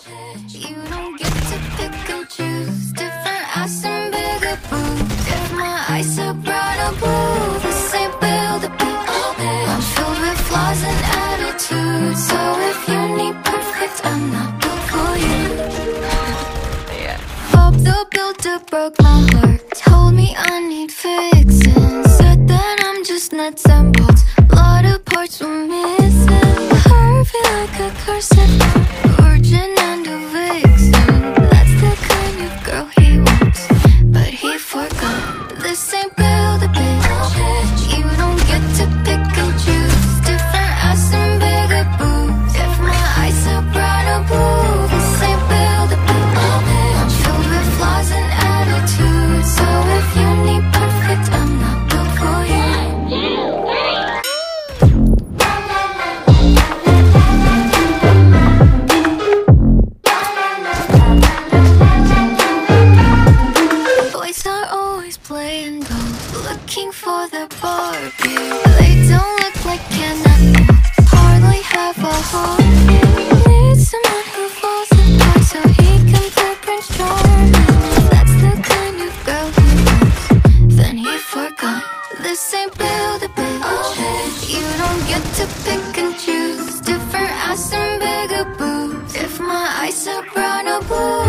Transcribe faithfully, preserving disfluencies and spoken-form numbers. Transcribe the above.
You don't get to pick and choose. Different ass and bigger boobs. If my eyes are brown or blue, this ain't built to be. I'm filled with flaws and attitudes. So if you need perfect, I'm not built for you. Yeah. Bob the Builder broke my heart. Told me I need fixing. Said that I'm just nuts and bolts. A lot of parts were missing. Harvey like a corset. Virgin and a vixen. That's the kind of girl he wants. But he forgot. This ain't built a bitch. You don't get to pick and choose. Different ass and bigger boobs. If my eyes are brown or blue, this ain't built a bitch. I'm filled with flaws and attitudes. So if you need perfect, I'm not built for you. Boys are always playing golf, looking for the Barbie. They don't look like Ken and hardly have a heart. Need someone who falls apart so he can play Prince Charming. That's the kind of girl he wants. Then he forgot. This ain't built a bitch. You don't get to pick and choose. Different ass and bigger boobs. If my eyes are brown or blue,